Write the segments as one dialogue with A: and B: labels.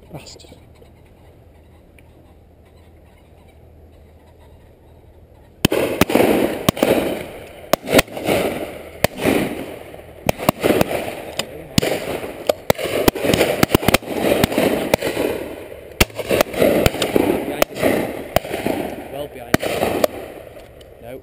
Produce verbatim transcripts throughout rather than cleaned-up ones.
A: Bastard.
B: Well behind it. No.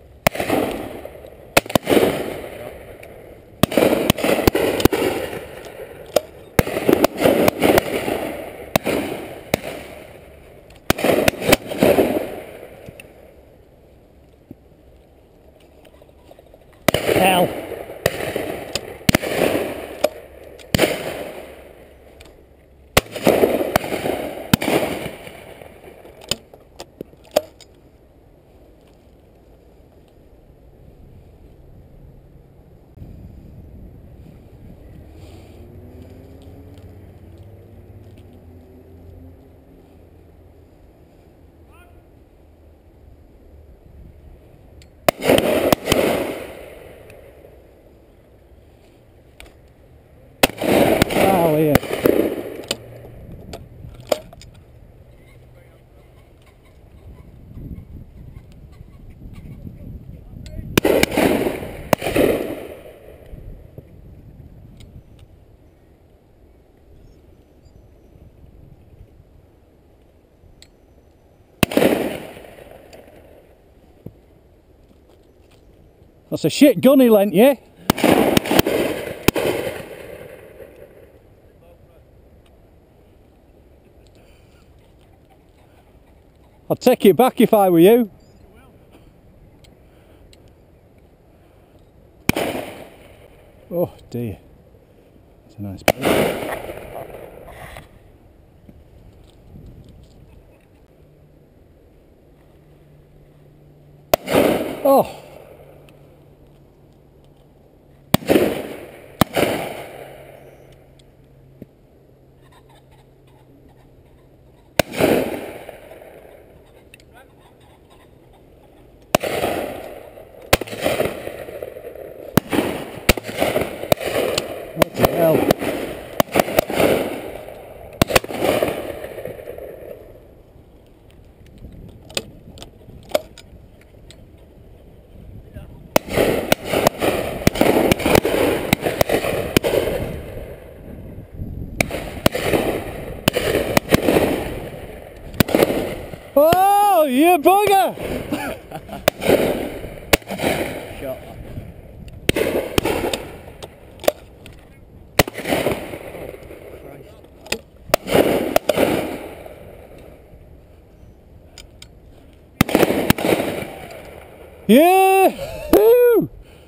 A: Hell. Oh, yeah. That's a shit gun he lent you. I'd take it back if I were you. Oh dear. That's a nice place. Oh. What the hell? Oh, you bugger!
B: Shot.
A: Yeah! Woo!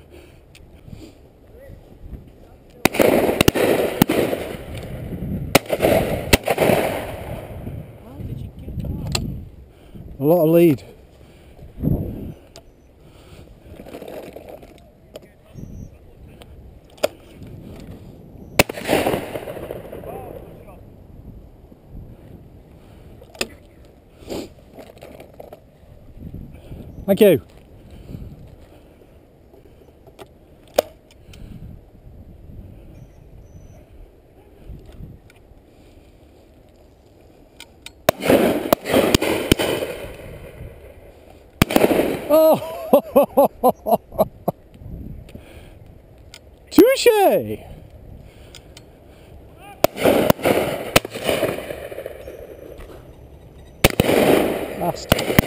B: How did you get that?
A: A lot of lead. Thank you. Oh! Touche! Bastard.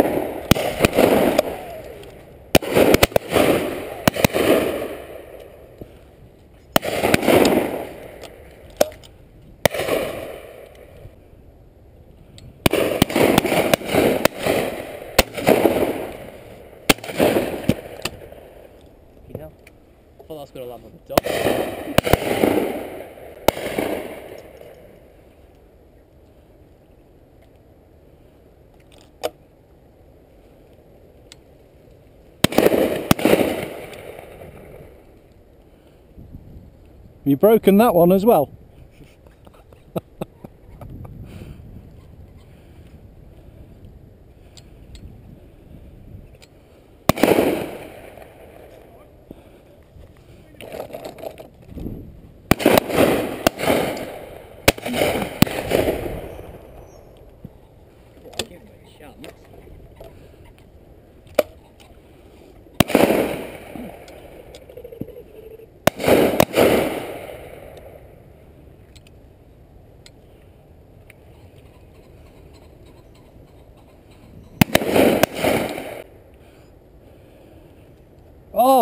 B: You know, I thought that's going to land on the top.
A: You've broken that one as well.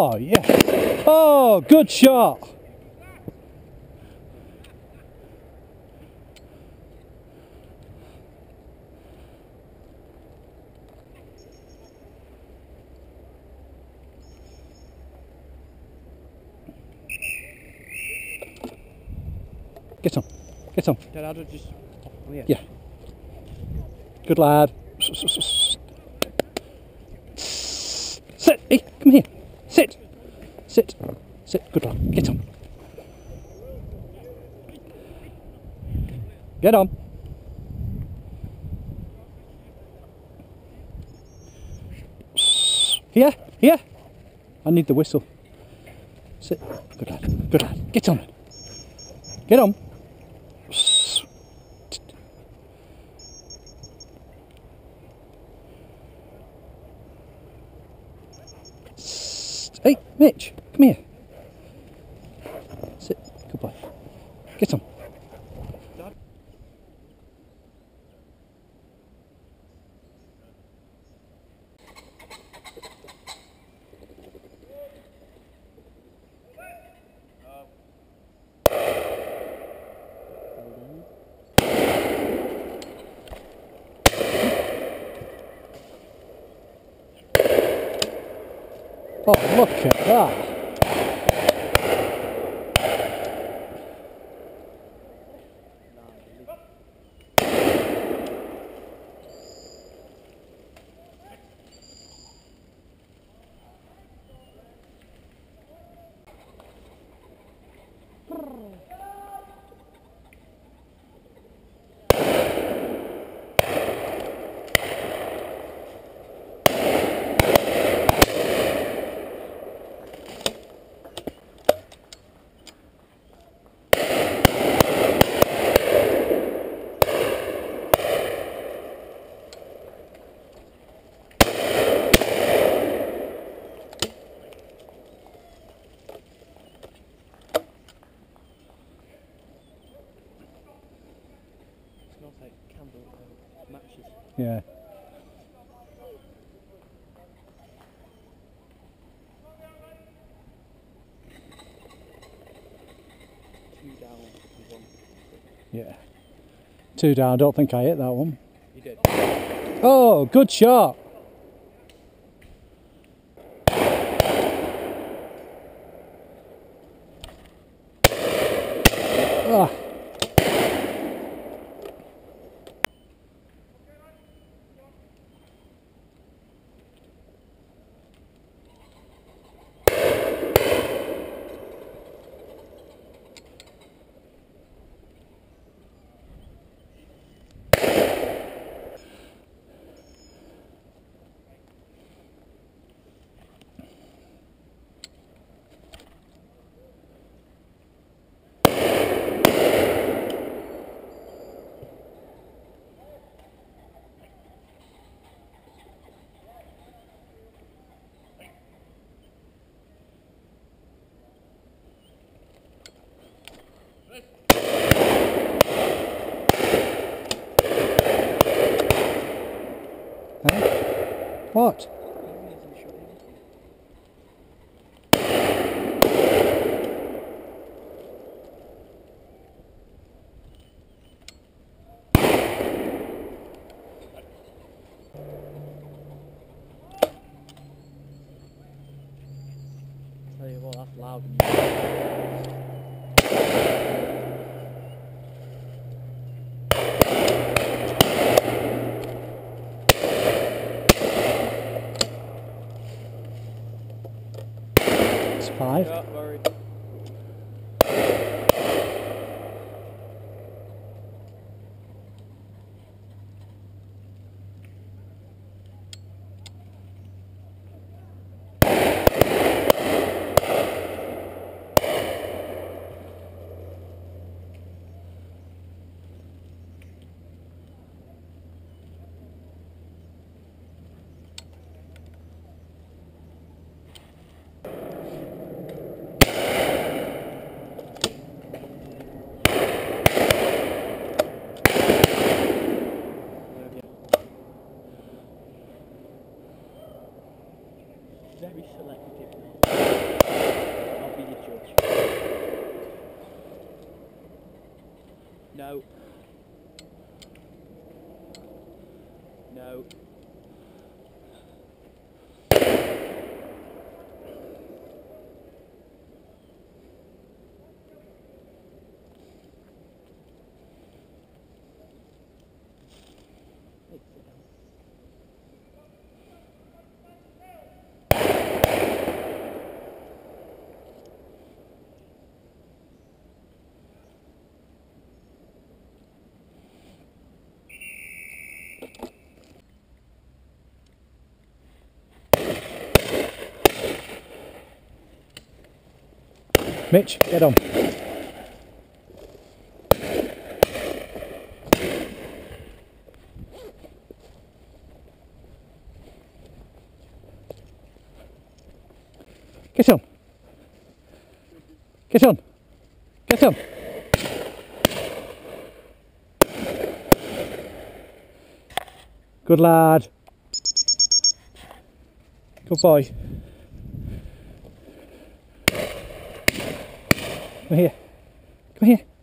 A: Oh, yeah. Oh, good shot. Get on. Get on.
B: Dad, I'll just. Oh, yeah.
A: Yeah. Good lad. Sit. Hey, come here. Sit. Sit. Sit. Good lad. Get on. Get on. Here. Here. I need the whistle. Sit. Good lad. Good lad. Get on. Get on. Hey, Mitch, come here. Sit. Good boy. Get on.
B: Dad.
A: Oh, look at that.
B: Smells like candle uh, matches.
A: Yeah.
B: Two down and one.
A: Yeah. Two down. I don't think I hit that one.
B: You did.
A: Oh, good shot. Ah. Hey? What?
B: Tell you what, that's loud. No. No. Hey, sit down.
A: Mitch, get on. Get on. Get on. Get on. Good lad. Good boy. Come here. Come here.